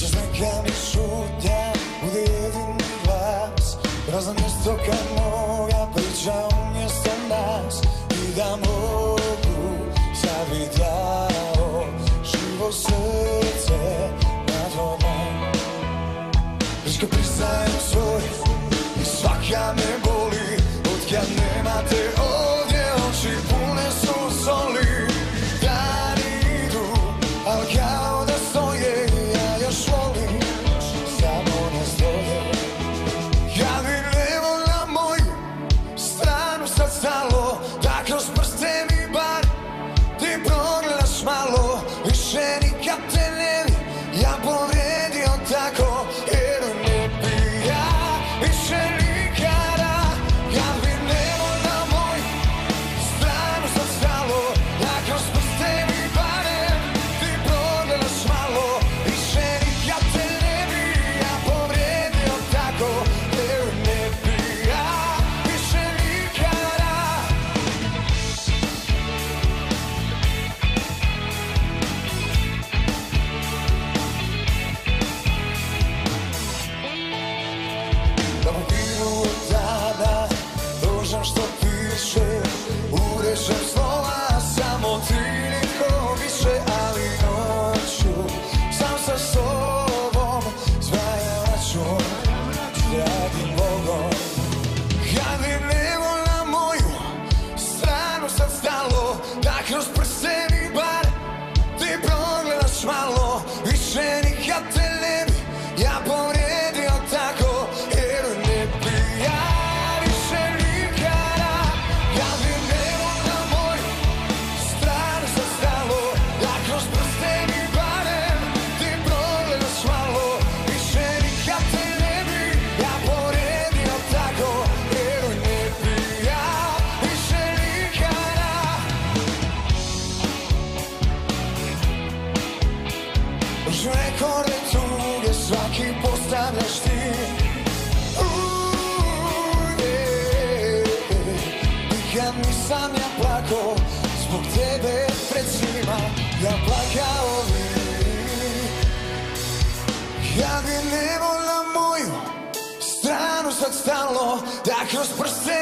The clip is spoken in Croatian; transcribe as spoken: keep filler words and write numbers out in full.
Noćas neka mi šutnja bude jedini glas, prazno mjesto kad moja priča umjesto nas. I da mogu sad bit jao živo srce na tvoj dlan. Viško priznajem svoj i svaka me boli, otkad nema te ovdje oči pune su soli. Dani idu, al kao da stoje, ja još volim, samo ne stoje. Kad bi nebo na moju stranu sad stalo, da kroz prste mi bar ti progledaš malo. Više nikad te ne bi ja povrijedio tako, jer ne bi ja više nikada. Kad bi nebo na moju stranu sad stalo, da kroz prste mi barem ti progledaš malo. Više nikad te ne bi ja povrijedio tako, jer ne bi ja više nikada. Da mu biru od tada dužam što piše, urežem slova, samo ti niko više. Ali noću sam sa sobom zbrajam račun s dragim Bogom. Kad bi nebo na moju stranu sad stalo, da kroz prste mi bar ti progledaš malo. Više nikad te ne bi ja povrijedio tako, jer ne bi ja više nikada. Kad bi nebo na moju stranu sad stalo, da kroz prste mi barem ti progledaš malo. Više nikad te ne bi ja povrijedio tako, jer ne bi ja više nikada. Už rekorde tuge svaki postavljaš ti. Uuu, je. Nikad nisam ja plakao zbog tebe pred svima, ja plakao bi. Kad bi nebo na moju stranu sad stalo, da kroz prste